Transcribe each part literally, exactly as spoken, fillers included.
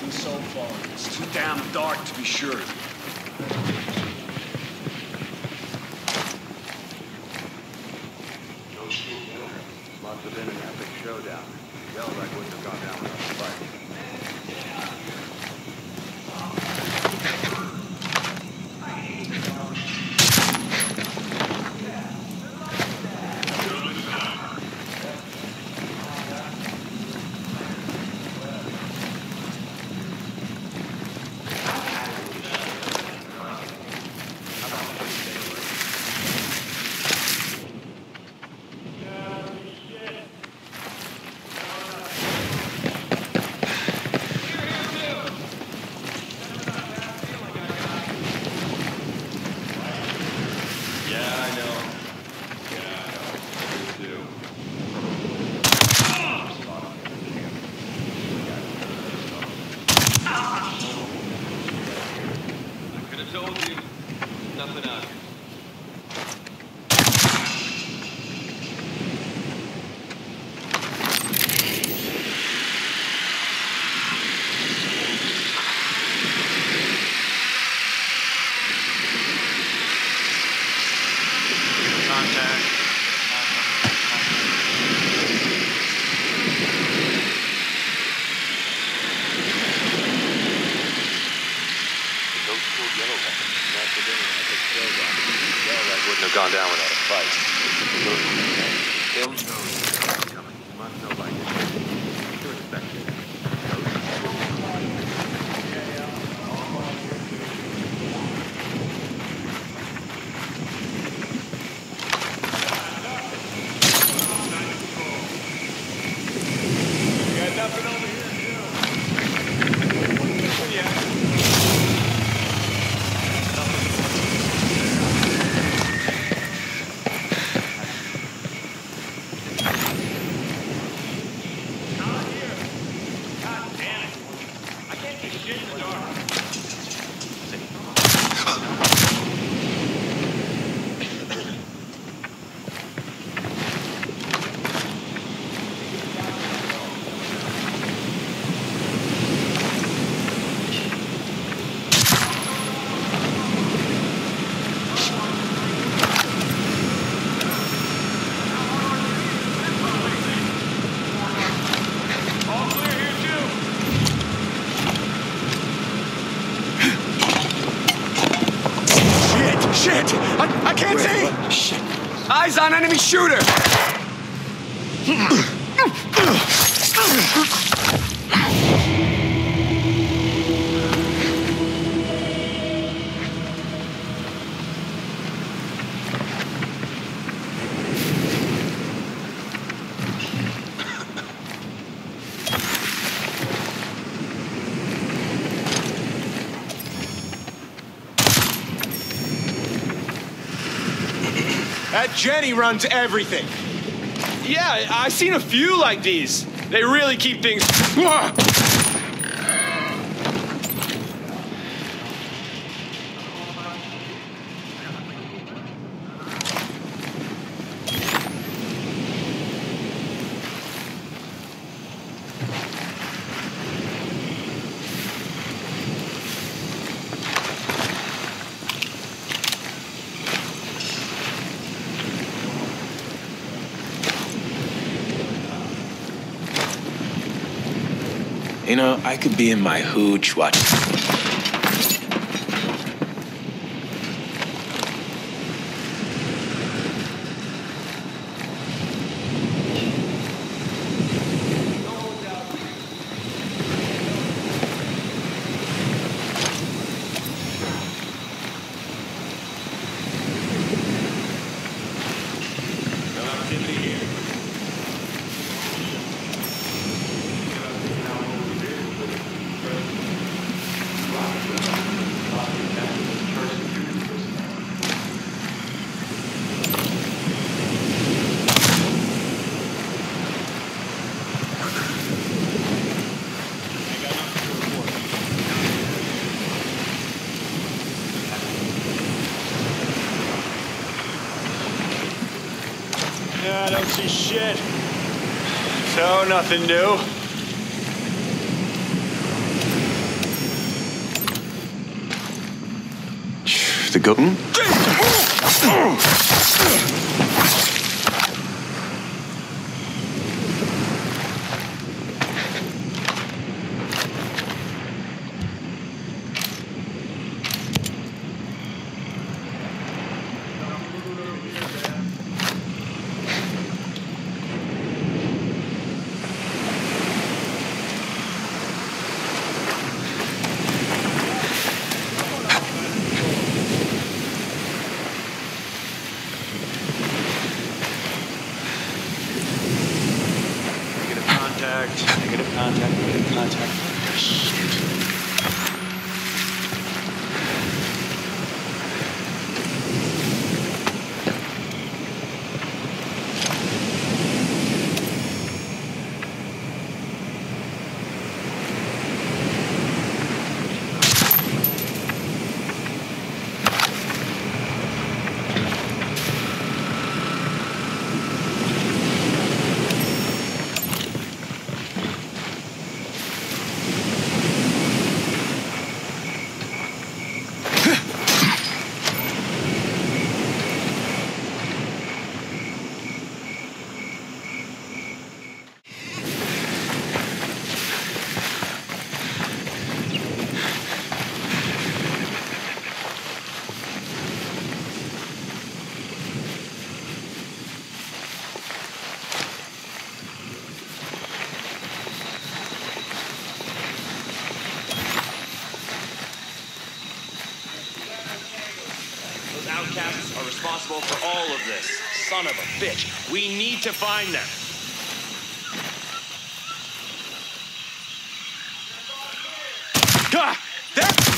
nothing so far. It's too damn dark to be sure. Must have been an epic showdown. Yellowback wouldn't have gone down without a fight. Gone down without a fight. They'll know what's coming. You must know by now. To respect it. You got nothing over here, too. Yeah. Shit! I, I can't see! Shit! Eyes on enemy shooter! That Jenny runs everything. Yeah, I've seen a few like these. They really keep things... You know, I could be in my hooch watching. I don't see shit. So, nothing new. the goat. Hmm? Negative contact, negative contact. Shit. Outcasts are responsible for all of this. Son of a bitch. We need to find them. Ah! That's...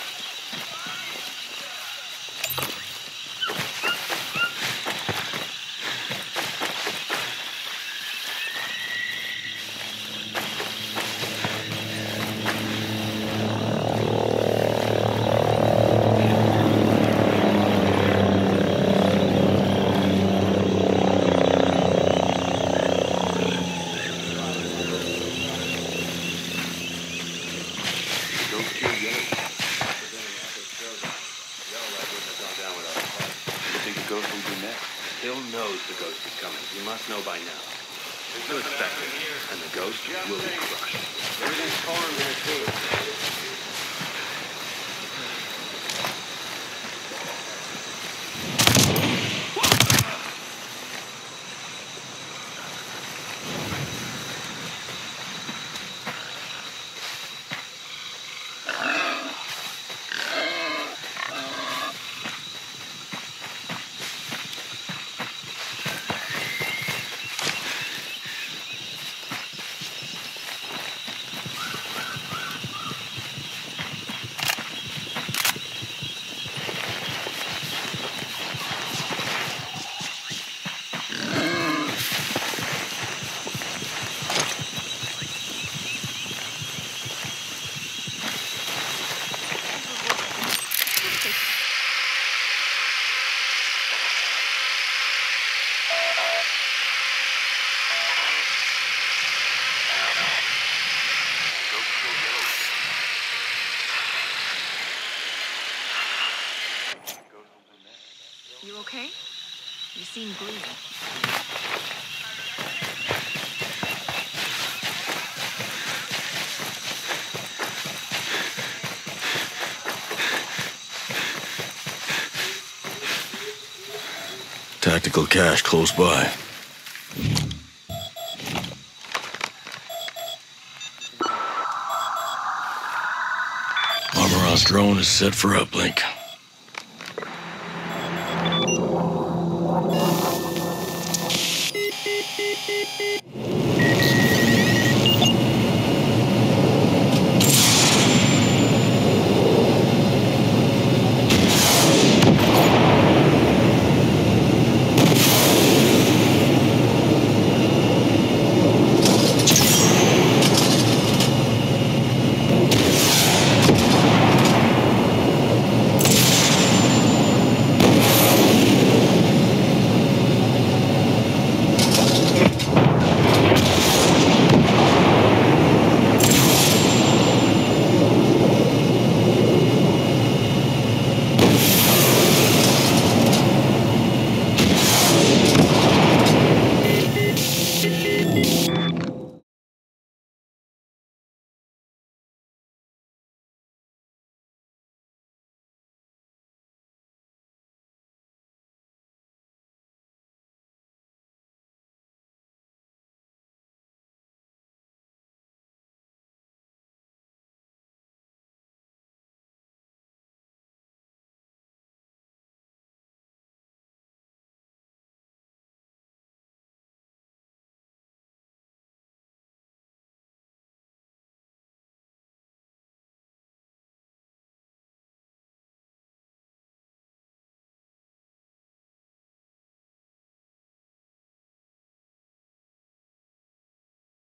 Hill knows the ghost is coming. You must know by now. There's no expecting it, and the ghost will be crushed. Everything's calm here, too. You okay? You seem bleeding. Tactical cache close by. Armoros drone is set for uplink.